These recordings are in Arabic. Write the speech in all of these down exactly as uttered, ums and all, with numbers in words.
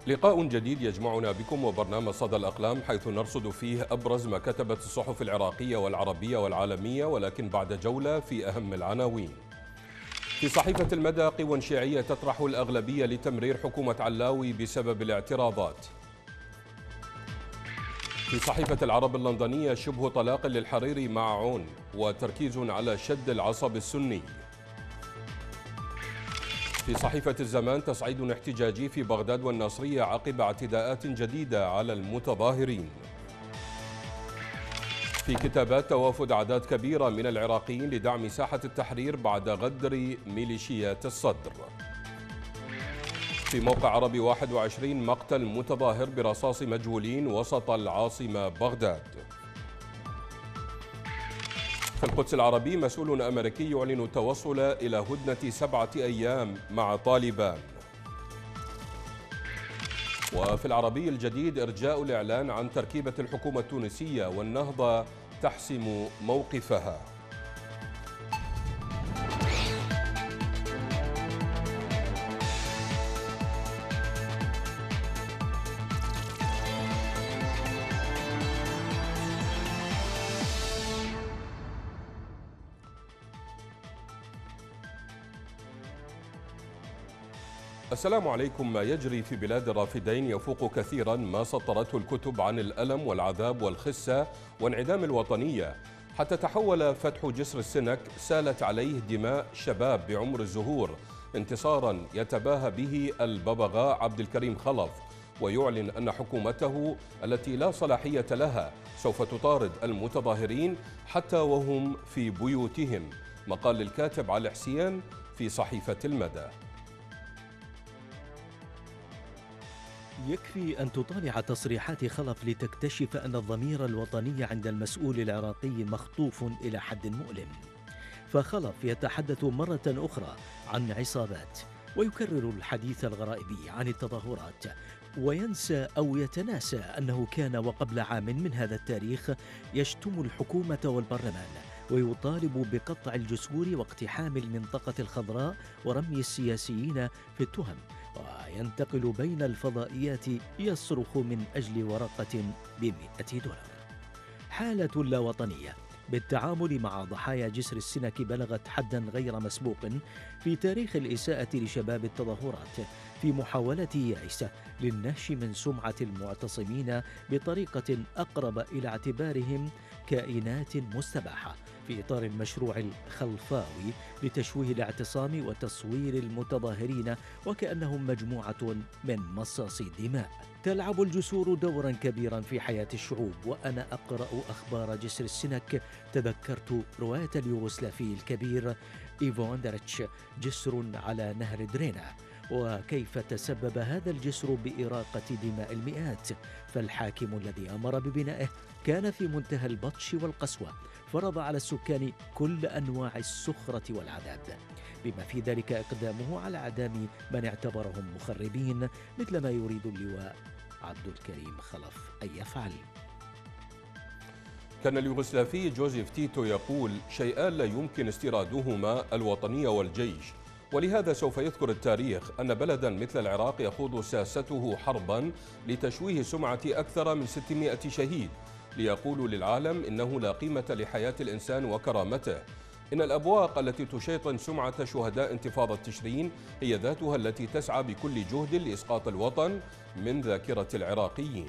لقاء جديد يجمعنا بكم وبرنامج صدى الأقلام، حيث نرصد فيه أبرز ما كتبت الصحف العراقية والعربية والعالمية، ولكن بعد جولة في أهم العناوين. في صحيفة المدى، قوى شيعية تطرح الأغلبية لتمرير حكومة علاوي بسبب الاعتراضات. في صحيفة العرب اللندنية، شبه طلاق للحريري مع عون وتركيز على شد العصب السني. في صحيفة الزمان، تصعيد احتجاجي في بغداد والناصرية عقب اعتداءات جديدة على المتظاهرين. في كتابات، توافد أعداد كبيرة من العراقيين لدعم ساحة التحرير بعد غدر ميليشيات الصدر. في موقع عربي واحد وعشرين، مقتل متظاهر برصاص مجهولين وسط العاصمة بغداد. في القدس العربي، مسؤول أمريكي يعلن التوصل إلى هدنة سبعة أيام مع طالبان. وفي العربي الجديد، إرجاء الإعلان عن تركيبة الحكومة التونسية والنهضة تحسم موقفها. السلام عليكم. ما يجري في بلاد الرافدين يفوق كثيرا ما سطرته الكتب عن الألم والعذاب والخسة وانعدام الوطنية، حتى تحول فتح جسر السنك سالت عليه دماء شباب بعمر الزهور، انتصارا يتباهى به الببغاء عبد الكريم خلف، ويعلن أن حكومته التي لا صلاحية لها سوف تطارد المتظاهرين حتى وهم في بيوتهم. مقال للكاتب علي حسين في صحيفة المدى. يكفي أن تطالع تصريحات خلف لتكتشف أن الضمير الوطني عند المسؤول العراقي مخطوف إلى حد مؤلم. فخلف يتحدث مرة أخرى عن عصابات، ويكرر الحديث الغرائبي عن التظاهرات، وينسى أو يتناسى أنه كان وقبل عام من هذا التاريخ يشتم الحكومة والبرلمان، ويطالب بقطع الجسور واقتحام المنطقة الخضراء ورمي السياسيين في التهم، وينتقل بين الفضائيات يصرخ من أجل ورقة بمئة دولار. حالة لا وطنية بالتعامل مع ضحايا جسر السنك بلغت حدا غير مسبوق في تاريخ الإساءة لشباب التظاهرات، في محاولة يائسة للنهش من سمعة المعتصمين بطريقة أقرب إلى اعتبارهم كائنات مستباحة في إطار المشروع الخلفاوي لتشويه الاعتصام وتصوير المتظاهرين وكأنهم مجموعة من مصاصي الدماء. تلعب الجسور دورا كبيرا في حياة الشعوب. وأنا أقرأ أخبار جسر السنك تذكرت رواية اليوغوسلافي الكبير إيفون داريتش، جسر على نهر درينا، وكيف تسبب هذا الجسر بإراقة دماء المئات. فالحاكم الذي أمر ببنائه كان في منتهى البطش والقسوة، فرض على السكان كل أنواع السخرة والعذاب، بما في ذلك إقدامه على إعدام من اعتبرهم مخربين، مثل ما يريد اللواء عبد الكريم خلف أن يفعل. كان اليوغوسلافي جوزيف تيتو يقول: شيئان لا يمكن استيرادهما، الوطنية والجيش. ولهذا سوف يذكر التاريخ أن بلدا مثل العراق يخوض سياسته حربا لتشويه سمعة أكثر من ستمائة شهيد، ليقولوا للعالم إنه لا قيمة لحياة الإنسان وكرامته. إن الأبواق التي تشيطن سمعة شهداء انتفاضة تشرين هي ذاتها التي تسعى بكل جهد لإسقاط الوطن من ذاكرة العراقيين.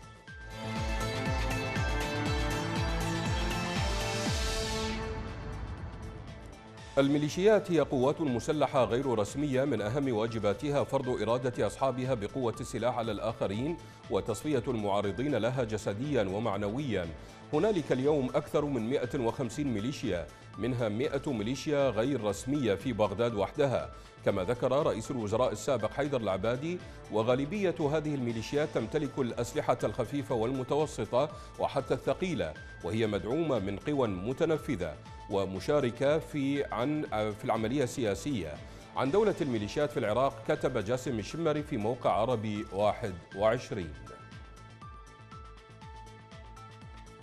الميليشيات هي قوات مسلحة غير رسمية، من أهم واجباتها فرض إرادة أصحابها بقوة السلاح على الآخرين وتصفية المعارضين لها جسديا ومعنويا. هنالك اليوم أكثر من مئة وخمسين ميليشيا، منها مئة ميليشيا غير رسمية في بغداد وحدها، كما ذكر رئيس الوزراء السابق حيدر العبادي. وغالبية هذه الميليشيات تمتلك الأسلحة الخفيفة والمتوسطة وحتى الثقيلة، وهي مدعومة من قوى متنفذة ومشاركة في عن في العملية السياسية. عن دولة الميليشيات في العراق كتب جاسم الشمري في موقع عربي واحد وعشرين: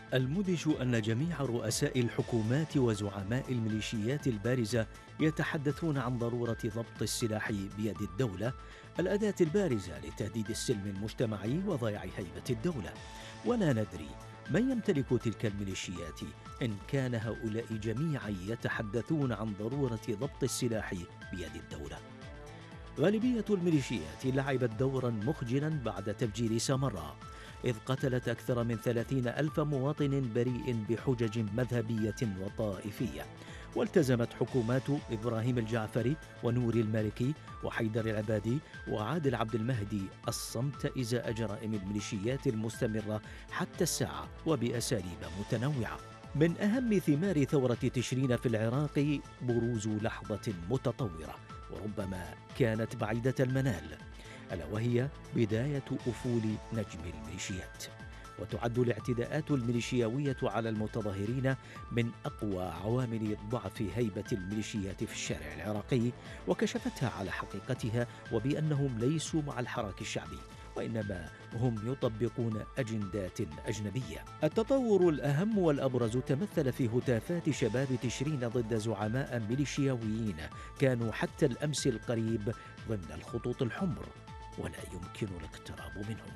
المدهش أن جميع رؤساء الحكومات وزعماء الميليشيات البارزة يتحدثون عن ضرورة ضبط السلاح بيد الدولة، الأداة البارزة لتهديد السلم المجتمعي وضياع هيبة الدولة. ولا ندري من يمتلك تلك الميليشيات إن كان هؤلاء جميعا يتحدثون عن ضرورة ضبط السلاح بيد الدولة. غالبية الميليشيات لعبت دورا مخجلا بعد تفجير سامراء، إذ قتلت أكثر من ثلاثين ألف مواطن بريء بحجج مذهبية وطائفية. والتزمت حكومات إبراهيم الجعفري ونور المالكي وحيدر العبادي وعادل عبد المهدي الصمت إزاء جرائم الميليشيات المستمرة حتى الساعة وبأساليب متنوعة. من أهم ثمار ثورة تشرين في العراق بروز لحظة متطورة وربما كانت بعيدة المنال، ألا وهي بداية أفول نجم الميليشيات. وتعد الاعتداءات الميليشياوية على المتظاهرين من أقوى عوامل ضعف هيبة الميليشيات في الشارع العراقي، وكشفتها على حقيقتها وبأنهم ليسوا مع الحراك الشعبي، وإنما هم يطبقون أجندات أجنبية. التطور الأهم والأبرز تمثل في هتافات شباب تشرين ضد زعماء ميليشياويين كانوا حتى الأمس القريب ضمن الخطوط الحمر، ولا يمكن الاقتراب منهم.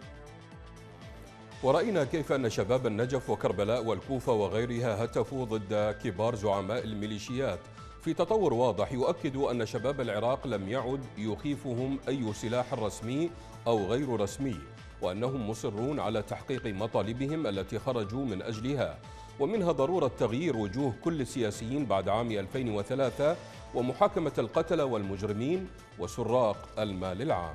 ورأينا كيف أن شباب النجف وكربلاء والكوفة وغيرها هتفوا ضد كبار زعماء الميليشيات في تطور واضح يؤكد أن شباب العراق لم يعد يخيفهم أي سلاح رسمي أو غير رسمي، وأنهم مصرون على تحقيق مطالبهم التي خرجوا من أجلها، ومنها ضرورة تغيير وجوه كل السياسيين بعد عام ألفين وثلاثة ومحاكمة القتلة والمجرمين وسراق المال العام.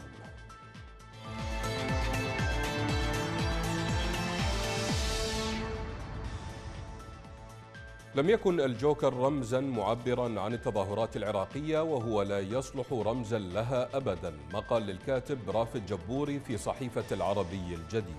لم يكن الجوكر رمزا معبرا عن التظاهرات العراقية وهو لا يصلح رمزا لها أبدا، مقال للكاتب رافد جبوري في صحيفة العربي الجديد.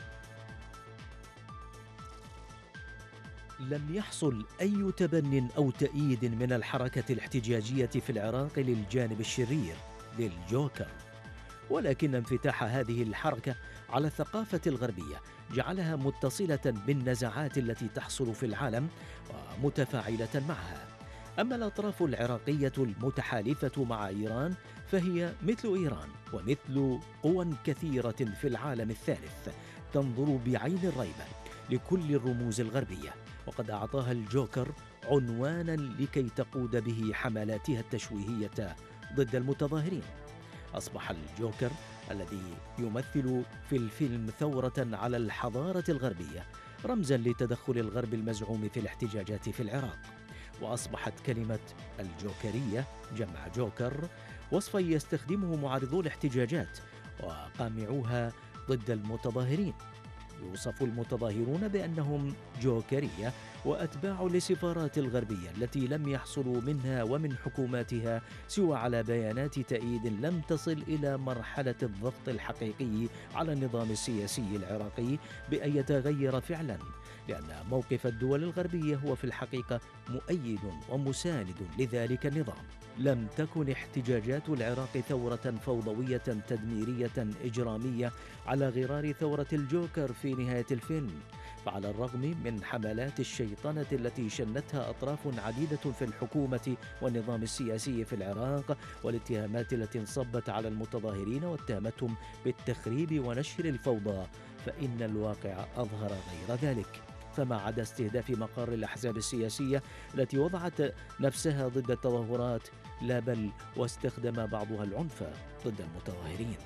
لم يحصل أي تبن أو تأييد من الحركة الاحتجاجية في العراق للجانب الشرير للجوكر، ولكن انفتاح هذه الحركة على الثقافة الغربية جعلها متصلة بالنزعات التي تحصل في العالم ومتفاعلة معها. أما الأطراف العراقية المتحالفة مع إيران فهي مثل إيران ومثل قوى كثيرة في العالم الثالث تنظر بعين الريبة لكل الرموز الغربية، وقد أعطاها الجوكر عنوانا لكي تقود به حملاتها التشويهية ضد المتظاهرين. أصبح الجوكر الذي يمثل في الفيلم ثورة على الحضارة الغربية رمزاً لتدخل الغرب المزعوم في الاحتجاجات في العراق، وأصبحت كلمة الجوكرية جمع جوكر وصفاً يستخدمه معارضو الاحتجاجات وقامعوها ضد المتظاهرين. يوصف المتظاهرون بأنهم جوكرية وأتباع للسفارات الغربية التي لم يحصلوا منها ومن حكوماتها سوى على بيانات تأييد لم تصل إلى مرحلة الضغط الحقيقي على النظام السياسي العراقي بأن يتغير فعلا، لأن موقف الدول الغربية هو في الحقيقة مؤيد ومساند لذلك النظام. لم تكن احتجاجات العراق ثورة فوضوية تدميرية إجرامية على غرار ثورة الجوكر في نهاية الفيلم، فعلى الرغم من حملات الشيطنة التي شنتها أطراف عديدة في الحكومة والنظام السياسي في العراق والاتهامات التي انصبت على المتظاهرين واتهمتهم بالتخريب ونشر الفوضى، فإن الواقع أظهر غير ذلك. فما عدا استهداف مقر الأحزاب السياسية التي وضعت نفسها ضد التظاهرات، لا بل واستخدم بعضها العنف ضد المتظاهرين.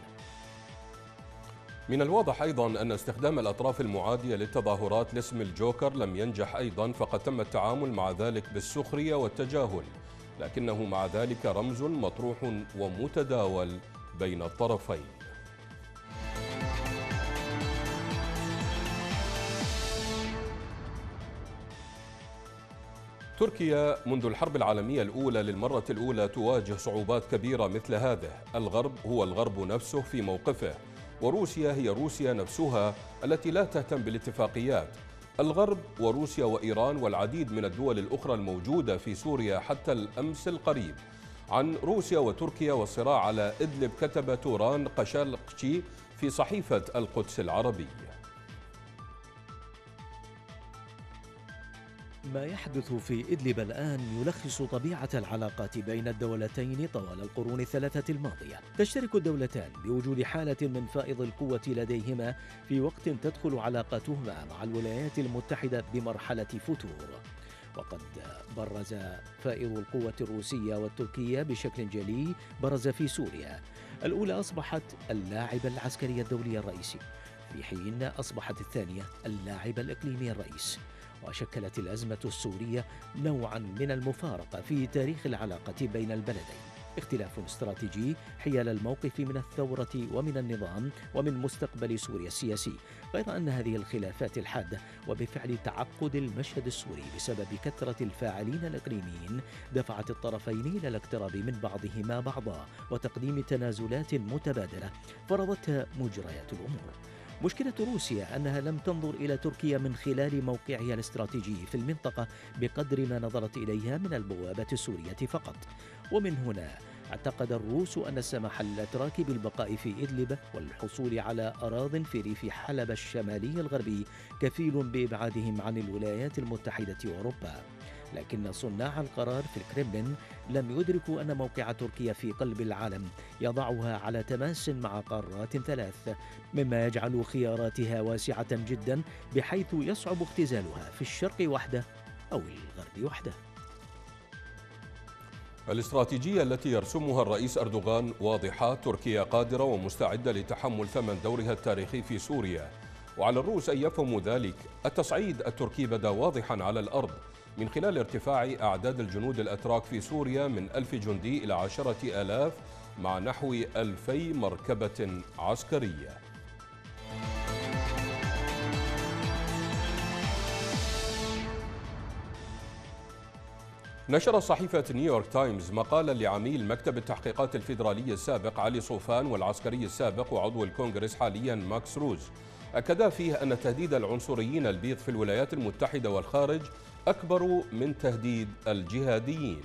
من الواضح أيضا أن استخدام الأطراف المعادية للتظاهرات لاسم الجوكر لم ينجح أيضا، فقد تم التعامل مع ذلك بالسخرية والتجاهل، لكنه مع ذلك رمز مطروح ومتداول بين الطرفين. تركيا منذ الحرب العالمية الأولى للمرة الأولى تواجه صعوبات كبيرة مثل هذه. الغرب هو الغرب نفسه في موقفه، وروسيا هي روسيا نفسها التي لا تهتم بالاتفاقيات. الغرب وروسيا وإيران والعديد من الدول الأخرى الموجودة في سوريا حتى الأمس القريب. عن روسيا وتركيا والصراع على إدلب كتب توران قشالقشي في صحيفة القدس العربية. ما يحدث في إدلب الآن يلخص طبيعة العلاقات بين الدولتين طوال القرون الثلاثة الماضية. تشترك الدولتان بوجود حالة من فائض القوة لديهما في وقت تدخل علاقاتهما مع الولايات المتحدة بمرحلة فتور. وقد برز فائض القوة الروسية والتركية بشكل جلي برز في سوريا. الأولى أصبحت اللاعب العسكري الدولي الرئيسي، في حين أصبحت الثانية اللاعب الإقليمي الرئيس. وشكلت الأزمة السورية نوعا من المفارقة في تاريخ العلاقة بين البلدين، اختلاف استراتيجي حيال الموقف من الثورة ومن النظام ومن مستقبل سوريا السياسي، غير أن هذه الخلافات الحادة وبفعل تعقد المشهد السوري بسبب كثرة الفاعلين الإقليميين دفعت الطرفين إلى الاقتراب من بعضهما بعضا وتقديم تنازلات متبادلة فرضتها مجريات الأمور. مشكلة روسيا أنها لم تنظر إلى تركيا من خلال موقعها الاستراتيجي في المنطقة بقدر ما نظرت إليها من البوابة السورية فقط. ومن هنا اعتقد الروس أن السماح للأتراك بالبقاء في إدلب والحصول على أراضٍ في ريف حلب الشمالي الغربي كفيل بإبعادهم عن الولايات المتحدة وأوروبا. لكن صناع القرار في الكرملين لم يدركوا أن موقع تركيا في قلب العالم يضعها على تماس مع قارات ثلاث، مما يجعل خياراتها واسعة جدا بحيث يصعب اختزالها في الشرق وحده أو الغرب وحده. الاستراتيجية التي يرسمها الرئيس أردوغان واضحة، تركيا قادرة ومستعدة لتحمل ثمن دورها التاريخي في سوريا، وعلى الروس أن يفهموا ذلك. التصعيد التركي بدا واضحا على الأرض من خلال ارتفاع أعداد الجنود الأتراك في سوريا من ألف جندي إلى عشرة آلاف مع نحو ألفي مركبة عسكرية. نشر صحيفة نيويورك تايمز مقالا لعميل مكتب التحقيقات الفيدرالي السابق علي صوفان والعسكري السابق وعضو الكونغرس حاليا ماكس روز، أكدا فيه أن تهديد العنصريين البيض في الولايات المتحدة والخارج أكبر من تهديد الجهاديين.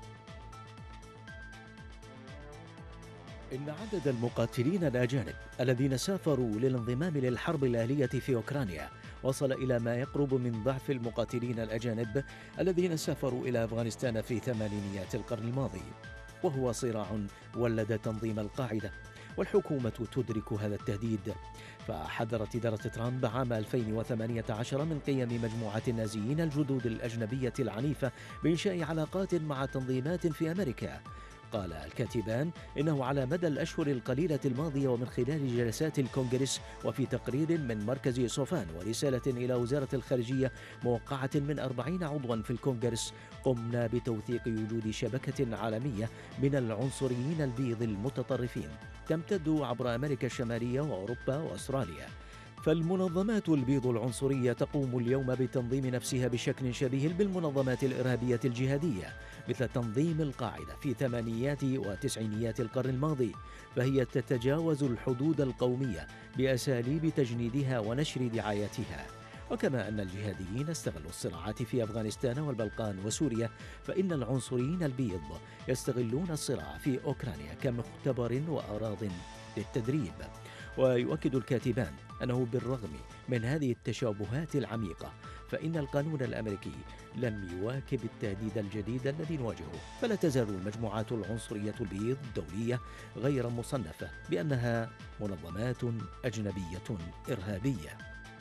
إن عدد المقاتلين الأجانب الذين سافروا للانضمام للحرب الأهلية في أوكرانيا وصل إلى ما يقرب من ضعف المقاتلين الأجانب الذين سافروا إلى أفغانستان في ثمانينيات القرن الماضي، وهو صراع ولد تنظيم القاعدة، والحكومة تدرك هذا التهديد. فحذرت إدارة ترامب عام ألفين وثمانية عشر من قيام مجموعة النازيين الجدود الأجنبية العنيفة بإنشاء علاقات مع تنظيمات في أمريكا. قال الكاتبان إنه على مدى الأشهر القليلة الماضية ومن خلال جلسات الكونغرس وفي تقرير من مركز صوفان ورسالة إلى وزارة الخارجية موقعة من أربعين عضوا في الكونغرس، قمنا بتوثيق وجود شبكة عالمية من العنصريين البيض المتطرفين تمتد عبر أمريكا الشمالية وأوروبا وأستراليا. فالمنظمات البيض العنصرية تقوم اليوم بتنظيم نفسها بشكل شبيه بالمنظمات الإرهابية الجهادية مثل تنظيم القاعدة في ثمانينيات وتسعينيات القرن الماضي، فهي تتجاوز الحدود القومية بأساليب تجنيدها ونشر دعايتها. وكما أن الجهاديين استغلوا الصراعات في أفغانستان والبلقان وسوريا، فإن العنصريين البيض يستغلون الصراع في أوكرانيا كمختبر وأراض للتدريب. ويؤكد الكاتبان أنه بالرغم من هذه التشابهات العميقة فإن القانون الأمريكي لم يواكب التهديد الجديد الذي نواجهه، فلا تزال المجموعات العنصرية البيض الدولية غير مصنفة بأنها منظمات أجنبية إرهابية.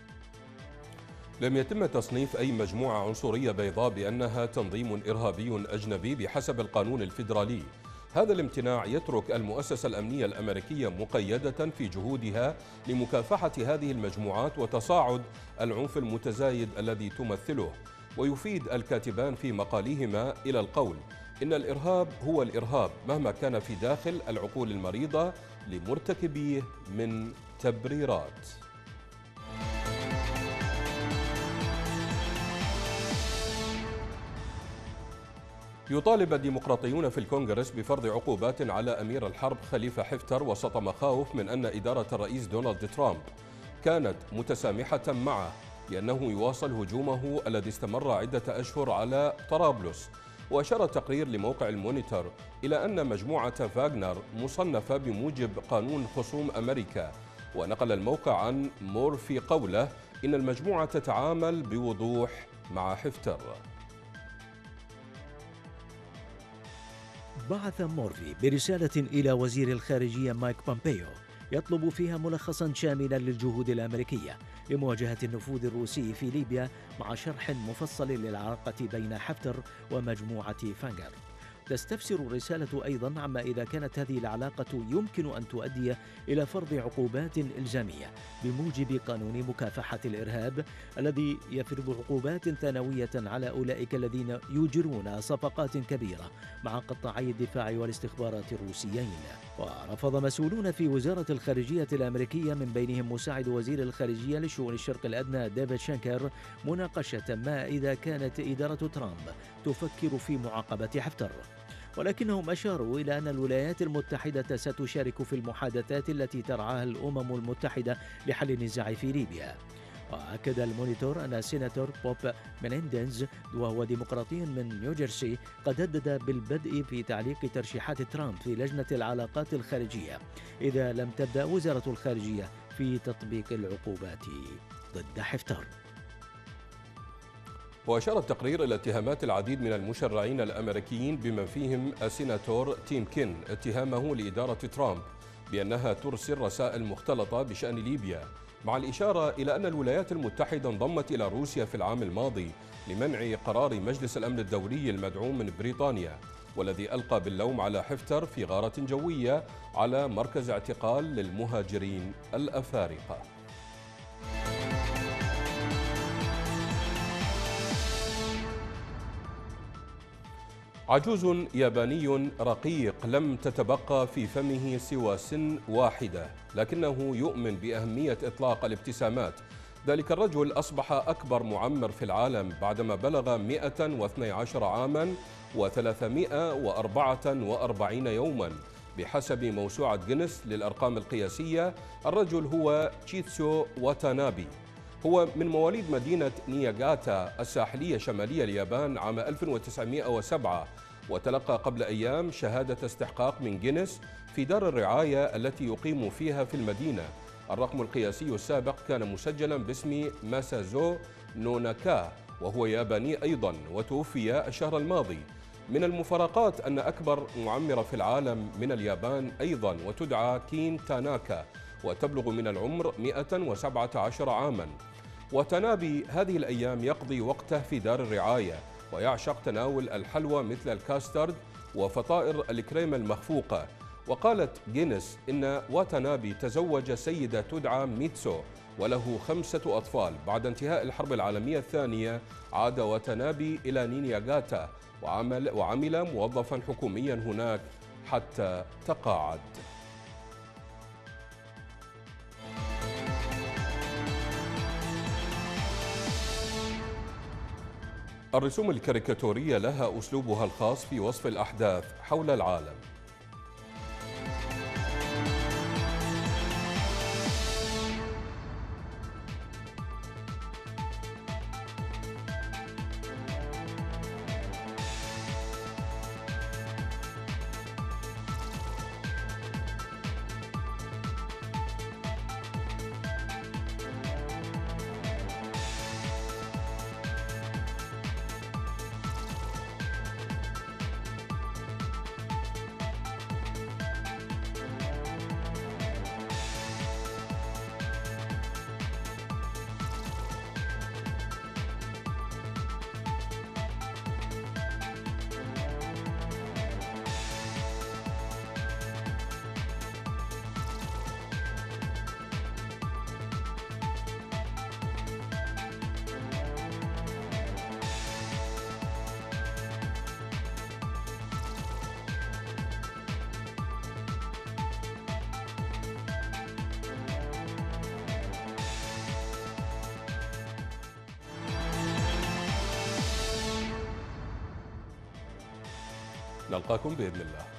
لم يتم تصنيف أي مجموعة عنصرية بيضاء بأنها تنظيم إرهابي أجنبي بحسب القانون الفيدرالي. هذا الامتناع يترك المؤسسة الأمنية الأمريكية مقيدة في جهودها لمكافحة هذه المجموعات وتصاعد العنف المتزايد الذي تمثله. ويفيد الكاتبان في مقالهما إلى القول إن الإرهاب هو الإرهاب مهما كان في داخل العقول المريضة لمرتكبيه من تبريرات. يطالب الديمقراطيون في الكونغرس بفرض عقوبات على أمير الحرب خليفة حفتر وسط مخاوف من أن إدارة الرئيس دونالد ترامب كانت متسامحة معه لأنه يواصل هجومه الذي استمر عدة أشهر على طرابلس. وأشار تقرير لموقع المونيتور إلى أن مجموعة فاغنر مصنفة بموجب قانون خصوم أمريكا ونقل الموقع عن مورفي قوله إن المجموعة تتعامل بوضوح مع حفتر. بعث مورفي برسالة إلى وزير الخارجية مايك بومبيو يطلب فيها ملخصا شاملا للجهود الأمريكية لمواجهة النفوذ الروسي في ليبيا، مع شرح مفصل للعلاقة بين حفتر ومجموعة فانغر. تستفسر الرسالة أيضا عما إذا كانت هذه العلاقة يمكن أن تؤدي إلى فرض عقوبات إلزامية بموجب قانون مكافحة الإرهاب الذي يفرض عقوبات ثانوية على أولئك الذين يجرون صفقات كبيرة مع قطاعي الدفاع والاستخبارات الروسيين. ورفض مسؤولون في وزارة الخارجية الأمريكية من بينهم مساعد وزير الخارجية لشؤون الشرق الأدنى ديفيد شانكر مناقشة ما إذا كانت إدارة ترامب تفكر في معاقبة حفتر، ولكنهم أشاروا إلى أن الولايات المتحدة ستشارك في المحادثات التي ترعاها الأمم المتحدة لحل النزاع في ليبيا. وأكد المونيتور أن سيناتور بوب مينينديز وهو ديمقراطي من نيوجيرسي قد هدد بالبدء في تعليق ترشيحات ترامب في لجنة العلاقات الخارجية إذا لم تبدأ وزارة الخارجية في تطبيق العقوبات ضد حفتر. وأشار التقرير إلى اتهامات العديد من المشرعين الأمريكيين بما فيهم السيناتور تيم كين اتهامه لإدارة ترامب بأنها ترسل رسائل مختلطة بشأن ليبيا، مع الإشارة إلى أن الولايات المتحدة انضمت إلى روسيا في العام الماضي لمنع قرار مجلس الأمن الدولي المدعوم من بريطانيا، والذي ألقى باللوم على حفتر في غارة جوية على مركز اعتقال للمهاجرين الأفارقة. عجوز ياباني رقيق لم تتبقى في فمه سوى سن واحدة، لكنه يؤمن بأهمية إطلاق الابتسامات. ذلك الرجل أصبح أكبر معمر في العالم بعدما بلغ مئة واثني عشر عاما وثلاثمئة وأربعة وأربعين يوما بحسب موسوعة جينيس للأرقام القياسية. الرجل هو تشيتسو واتانابي، هو من مواليد مدينة نياغاتا الساحلية شمالية اليابان عام ألف وتسعمئة وسبعة، وتلقى قبل أيام شهادة استحقاق من جينيس في دار الرعاية التي يقيم فيها في المدينة. الرقم القياسي السابق كان مسجلا باسم ماسازو نوناكا، وهو ياباني أيضا وتوفي الشهر الماضي. من المفارقات أن أكبر معمرة في العالم من اليابان أيضا وتدعى كين تاناكا، وتبلغ من العمر مئة وسبعة عشر عاما. وتنابي هذه الأيام يقضي وقته في دار الرعاية ويعشق تناول الحلوى مثل الكاسترد وفطائر الكريمة المخفوقة. وقالت جينيس إن واتانابي تزوج سيدة تدعى ميتسو وله خمسة أطفال. بعد انتهاء الحرب العالمية الثانية عاد واتانابي إلى نينياغاتا وعمل, وعمل موظفا حكوميا هناك حتى تقاعد. الرسوم الكاريكاتورية لها أسلوبها الخاص في وصف الأحداث حول العالم. نلقاكم بإذن الله.